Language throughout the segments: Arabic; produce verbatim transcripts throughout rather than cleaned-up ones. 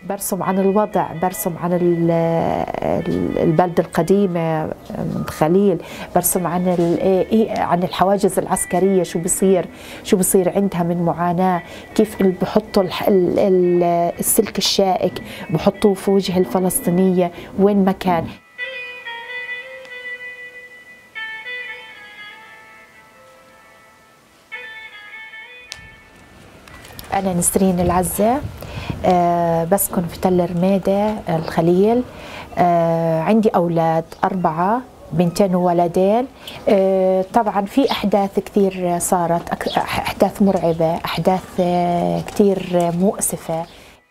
برسم عن الوضع، برسم عن البلدة القديمة من خليل، برسم عن عن الحواجز العسكرية، شو بصير شو بصير عندها من معاناة، كيف بحطوا السلك الشائك بحطوه في وجه الفلسطينية وين ما كان. أنا نسرين العزة، أه بسكن في تل رميدا الخليل. أه عندي أولاد أربعة، بنتين وولدين. أه طبعا في أحداث كثير صارت، أحداث مرعبة، أحداث أه كثير مؤسفة.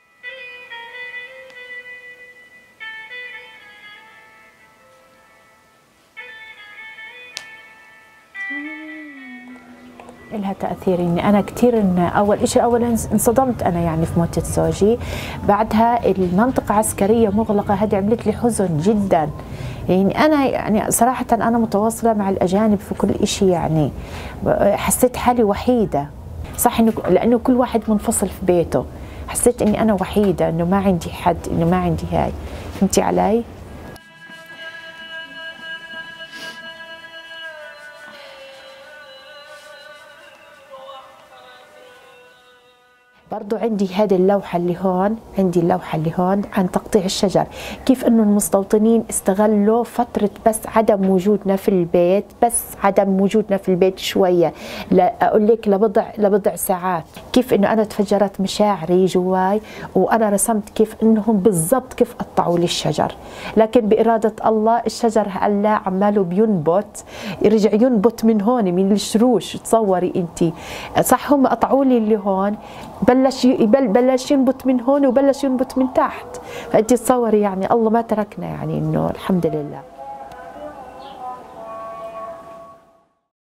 لها تأثير إني أنا كثير إن أول شيء أولا انصدمت أنا يعني في موتة زوجي، بعدها المنطقة عسكرية مغلقة، هذه عملت لي حزن جدا. يعني أنا يعني صراحة أنا متواصلة مع الأجانب في كل شيء، يعني حسيت حالي وحيدة، صح إنه لأنه كل واحد منفصل في بيته، حسيت إني أنا وحيدة، إنه ما عندي حد، إنه ما عندي هاي، فهمتي علي؟ برضو عندي هذه اللوحة اللي هون، عندي اللوحة اللي هون عن تقطيع الشجر، كيف انه المستوطنين استغلوا فترة بس عدم وجودنا في البيت، بس عدم وجودنا في البيت شوية، لا اقول لك لبضع لبضع ساعات، كيف انه انا تفجرت مشاعري جواي، وانا رسمت كيف انهم بالضبط كيف قطعوا لي الشجر، لكن بإرادة الله الشجر هلا عماله بينبت، يرجع ينبت من هون من الشروش، تصوري انت، صح هم قطعوا لي اللي هون، بلش بلش ينبت من هون وبلش ينبت من تحت، فانت تصوري يعني الله ما تركنا، يعني انه الحمد لله.